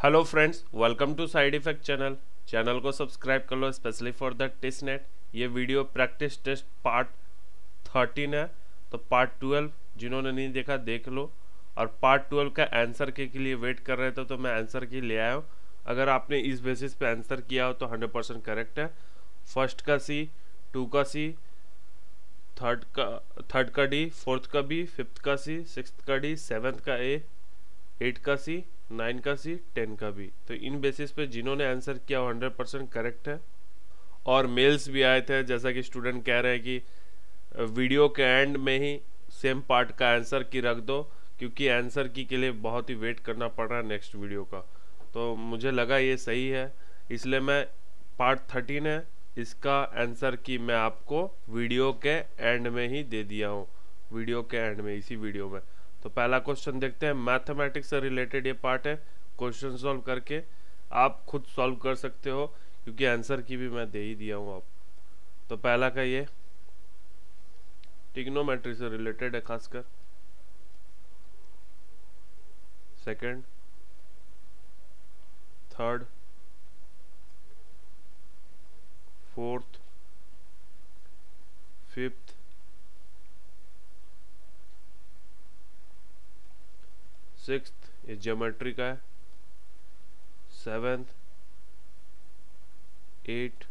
Hello friends, welcome to side effect channel को subscribe कर लो specially for the test net. ये video practice test part 13 है, तो पार्ट 12 जिन्होंने नहीं देखा देख लो। और पार्ट 12 का आंसर के लिए वेट कर रहे थे, तो मैं आंसर की ले आया हूँ। अगर आपने इस बेसिस पे आंसर किया हो तो 100% करेक्ट है। फर्स्ट का सी, टू का सी, थर्ड का डी, फोर्थ का बी, फिफ्थ का सी, सिक्स्थ का डी, सेवन्थ का ए, 8 का सी, 9 का सी, 10 का भी। तो इन बेसिस पे जिन्होंने आंसर किया 100% करेक्ट है। और मेल्स भी आए थे, जैसा कि स्टूडेंट कह रहे हैं कि वीडियो के एंड में ही सेम पार्ट का आंसर की रख दो, क्योंकि आंसर की के लिए बहुत ही वेट करना पड़ रहा है नेक्स्ट वीडियो का। तो मुझे लगा ये सही है, इसलिए मैं पार्ट 13 है, इसका आंसर की मैं आपको वीडियो के एंड में ही दे दिया हूँ, वीडियो के एंड में, इसी वीडियो में। तो पहला क्वेश्चन देखते हैं, मैथमेटिक्स से रिलेटेड ये पार्ट है। क्वेश्चन सॉल्व करके आप खुद सॉल्व कर सकते हो, क्योंकि आंसर की भी मैं दे ही दिया हूँ आप। तो पहला का ये ट्रिग्नोमेट्री से रिलेटेड है खासकर। Second, third, fourth, fifth, sixth, ये ज्योमेट्री का है, सेवेंथ, 8,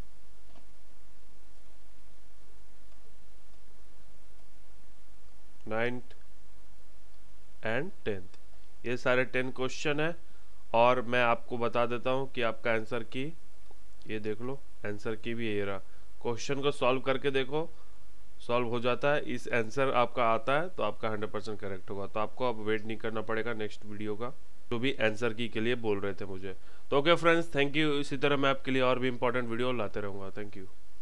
9th एंड 10th। ये सारे 10 क्वेश्चन है। और मैं आपको बता देता हूँ कि आपका आंसर की, ये देख लो, आंसर की भी ये रहा। क्वेश्चन को सॉल्व करके देखो, सॉल्व हो जाता है, इस आंसर आपका आता है तो आपका 100% करेक्ट होगा। तो आपको अब वेट नहीं करना पड़ेगा नेक्स्ट वीडियो का, जो भी आंसर की के लिए बोल रहे थे मुझे। तो ओके फ्रेंड्स, थैंक यू। इसी तरह मैं आपके लिए और भी इंपॉर्टेंट वीडियो लाते रहूँगा। Thank you.